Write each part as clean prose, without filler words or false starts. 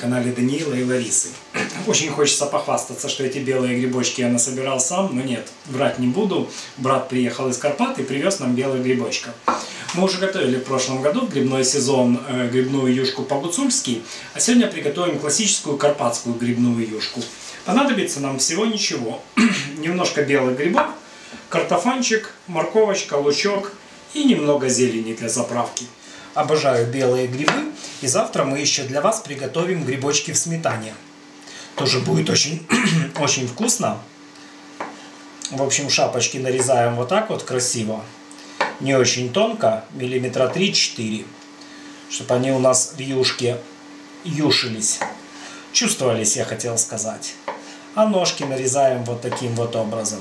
канале Даниила и Ларисы. Очень хочется похвастаться, что эти белые грибочки я насобирал сам, но нет, врать не буду. Брат приехал из Карпат и привез нам белых грибочков. Мы уже готовили в прошлом году в грибной сезон грибную юшку по-гуцульски, а сегодня приготовим классическую карпатскую грибную юшку. Понадобится нам всего ничего. Немножко белых грибов, картофанчик, морковочка, лучок и немного зелени для заправки. Обожаю белые грибы, и завтра мы еще для вас приготовим грибочки в сметане. Тоже будет очень, очень вкусно. В общем, шапочки нарезаем вот так вот красиво. Не очень тонко, миллиметра 3-4. Чтобы они у нас в юшке юшились. Чувствовались, я хотел сказать. А ножки нарезаем вот таким вот образом.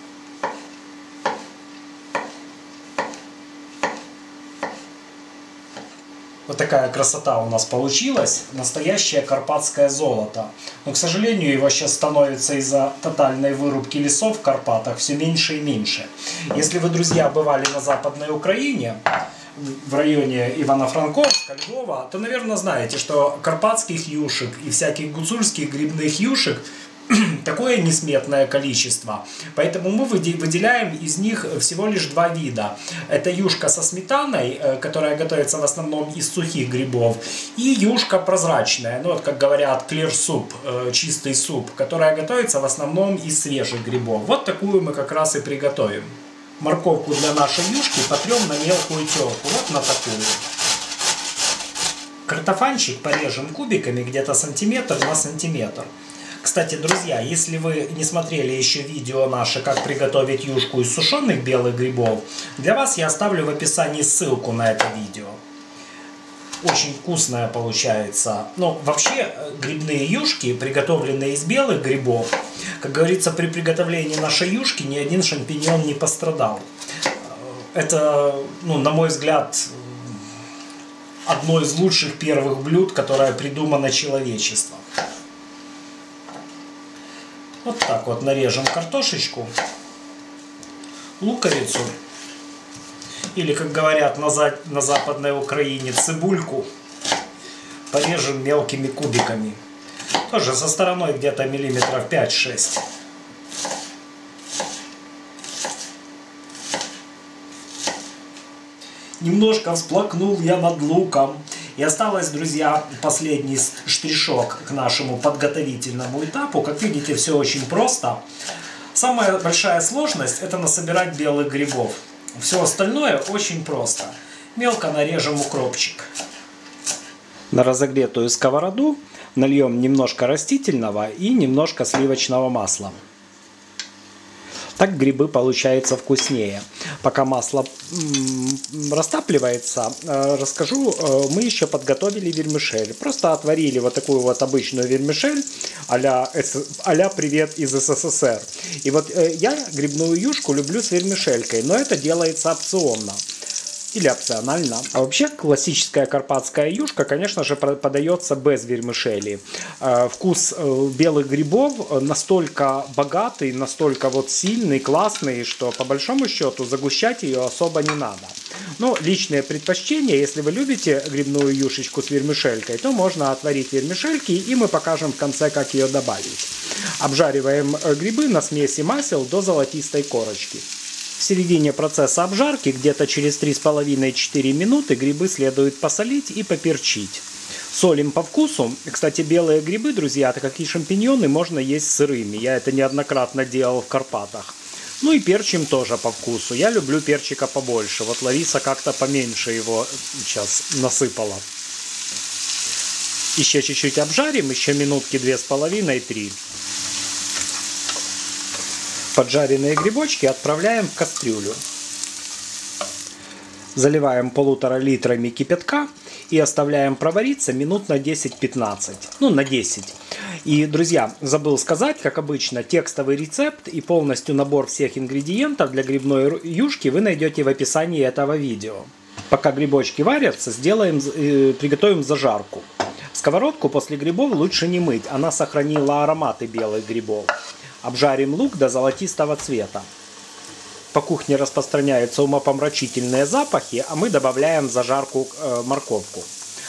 Вот такая красота у нас получилась. Настоящее карпатское золото. Но, к сожалению, его сейчас становится из-за тотальной вырубки лесов в Карпатах все меньше и меньше. Если вы, друзья, бывали на Западной Украине, в районе Ивано-Франковска, Львова, то, наверное, знаете, что карпатских юшек и всяких гуцульских грибных юшек такое несметное количество. Поэтому мы выделяем из них всего лишь два вида. Это юшка со сметаной, которая готовится в основном из сухих грибов, и юшка прозрачная, ну вот как говорят, clear soup, чистый суп, которая готовится в основном из свежих грибов. Вот такую мы как раз и приготовим. Морковку для нашей юшки потрем на мелкую терку, вот на такую. Картофанчик порежем кубиками где-то сантиметр на сантиметр. Кстати, друзья, если вы не смотрели еще видео наше, как приготовить юшку из сушеных белых грибов, для вас я оставлю в описании ссылку на это видео. Очень вкусная получается. Ну, вообще, грибные юшки, приготовленные из белых грибов, как говорится, при приготовлении нашей юшки ни один шампиньон не пострадал. Это, ну, на мой взгляд, одно из лучших первых блюд, которое придумано человечеством. Вот так вот нарежем картошечку, луковицу, или, как говорят на Западной Украине, цибульку, порежем мелкими кубиками. Тоже со стороной где-то миллиметров 5-6. Немножко всплакнул я над луком. И осталось, друзья, последний штришок к нашему подготовительному этапу. Как видите, все очень просто. Самая большая сложность — это насобирать белых грибов. Все остальное очень просто. Мелко нарежем укропчик. На разогретую сковороду нальем немножко растительного и немножко сливочного масла. Так грибы получаются вкуснее. Пока масло растапливается, расскажу, мы еще подготовили вермишель. Просто отварили вот такую вот обычную вермишель а-ля «Привет из СССР». И вот я грибную юшку люблю с вермишелькой, но это делается опционно. Или опционально. А вообще классическая карпатская юшка, конечно же, подается без вермишели. Вкус белых грибов настолько богатый, настолько вот сильный, классный, что по большому счету загущать ее особо не надо. Но личное предпочтение, если вы любите грибную юшечку с вермишелькой, то можно отварить вермишельки, и мы покажем в конце, как ее добавить. Обжариваем грибы на смеси масел до золотистой корочки. В середине процесса обжарки, где-то через 3,5-4 минуты, грибы следует посолить и поперчить. Солим по вкусу. Кстати, белые грибы, друзья, так как и шампиньоны, можно есть сырыми. Я это неоднократно делал в Карпатах. Ну и перчим тоже по вкусу. Я люблю перчика побольше. Вот Лариса как-то поменьше его сейчас насыпала. Еще чуть-чуть обжарим, еще минутки 2,5-3. Поджаренные грибочки отправляем в кастрюлю. Заливаем 1,5 литрами кипятка и оставляем провариться минут на 10-15. Ну, на 10. И, друзья, забыл сказать, как обычно, текстовый рецепт и полностью набор всех ингредиентов для грибной юшки вы найдете в описании этого видео. Пока грибочки варятся, приготовим зажарку. Сковородку после грибов лучше не мыть, она сохранила ароматы белых грибов. Обжарим лук до золотистого цвета. По кухне распространяются умопомрачительные запахи, а мы добавляем в зажарку морковку.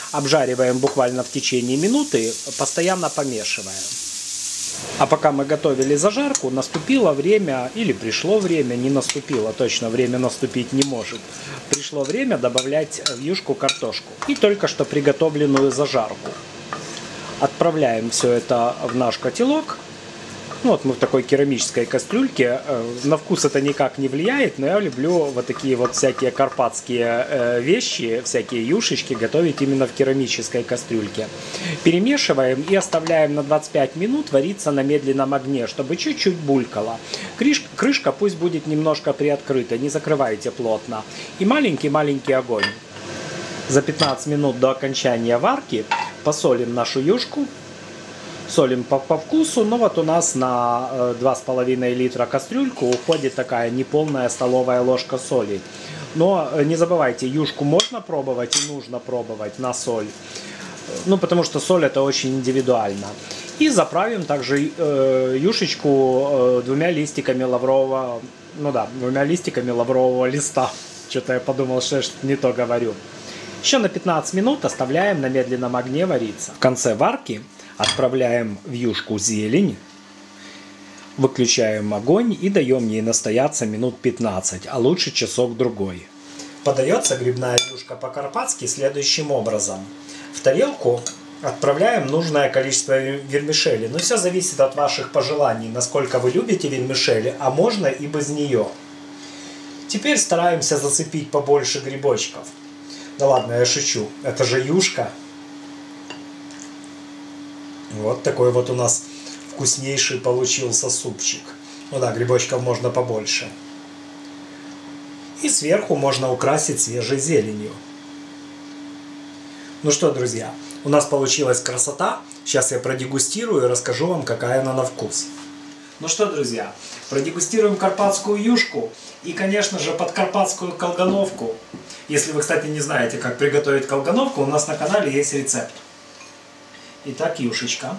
Обжариваем буквально в течение минуты, постоянно помешивая. А пока мы готовили зажарку, наступило время, или пришло время, не наступило, точно время наступить не может. Пришло время добавлять в юшку картошку и только что приготовленную зажарку. Отправляем все это в наш котелок. Ну, вот мы в такой керамической кастрюльке. На вкус это никак не влияет, но я люблю вот такие вот всякие карпатские вещи, всякие юшечки готовить именно в керамической кастрюльке. Перемешиваем и оставляем на 25 минут вариться на медленном огне, чтобы чуть-чуть булькало. Крышка пусть будет немножко приоткрыта, не закрывайте плотно. И маленький-маленький огонь. За 15 минут до окончания варки посолим нашу юшку. Солим по вкусу, но вот у нас на 2,5 литра кастрюльку уходит такая неполная столовая ложка соли. Но не забывайте, юшку можно пробовать и нужно пробовать на соль. Ну, потому что соль это очень индивидуально. И заправим также юшечку 2 листиками лаврового, двумя листиками лаврового листа. Что-то я подумал, что я не то говорю. Еще на 15 минут оставляем на медленном огне вариться. В конце варки отправляем в юшку зелень, выключаем огонь и даем ей настояться минут 15, а лучше часок-другой. Подается грибная юшка по-карпатски следующим образом. В тарелку отправляем нужное количество вермишели. Но все зависит от ваших пожеланий, насколько вы любите вермишели, а можно и без нее. Теперь стараемся зацепить побольше грибочков. Да ладно, я шучу, это же юшка. Вот такой вот у нас вкуснейший получился супчик. Ну да, грибочков можно побольше. И сверху можно украсить свежей зеленью. Ну что, друзья, у нас получилась красота. Сейчас я продегустирую и расскажу вам, какая она на вкус. Ну что, друзья, продегустируем карпатскую юшку и, конечно же, подкарпатскую колгановку. Если вы, кстати, не знаете, как приготовить колгановку, у нас на канале есть рецепт. Итак, юшечка.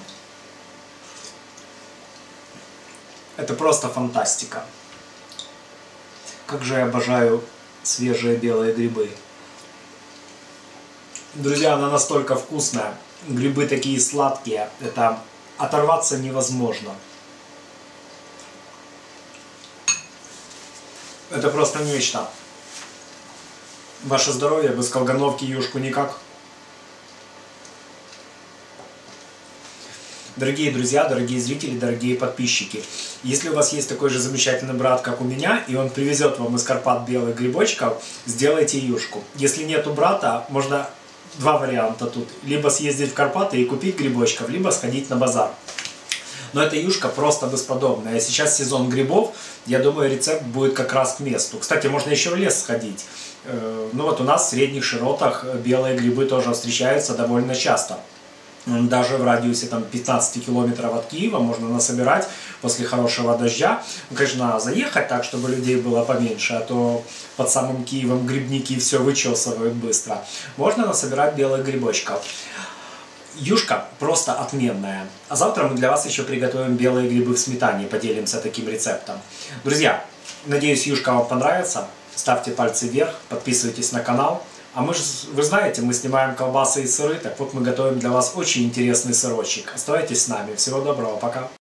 Это просто фантастика. Как же я обожаю свежие белые грибы. Друзья, она настолько вкусная. Грибы такие сладкие. Это оторваться невозможно. Это просто нечто. Ваше здоровье, без колгановки юшку никак. Дорогие друзья, дорогие зрители, дорогие подписчики, если у вас есть такой же замечательный брат, как у меня, и он привезет вам из Карпат белых грибочков, сделайте юшку. Если нету брата, можно два варианта тут. Либо съездить в Карпаты и купить грибочков, либо сходить на базар. Но эта юшка просто бесподобная. Сейчас сезон грибов, я думаю, рецепт будет как раз к месту. Кстати, можно еще в лес сходить. Ну вот у нас в средних широтах белые грибы тоже встречаются довольно часто. Даже в радиусе 15 километров от Киева можно насобирать после хорошего дождя. Ну, конечно, надо заехать так, чтобы людей было поменьше, а то под самым Киевом грибники все вычесывают быстро. Можно насобирать белых грибочков. Юшка просто отменная. А завтра мы для вас еще приготовим белые грибы в сметане, поделимся таким рецептом. Друзья, надеюсь, юшка вам понравится. Ставьте пальцы вверх, подписывайтесь на канал. А вы знаете, мы снимаем колбасы и сыры, так вот мы готовим для вас очень интересный сырочек. Оставайтесь с нами. Всего доброго, пока.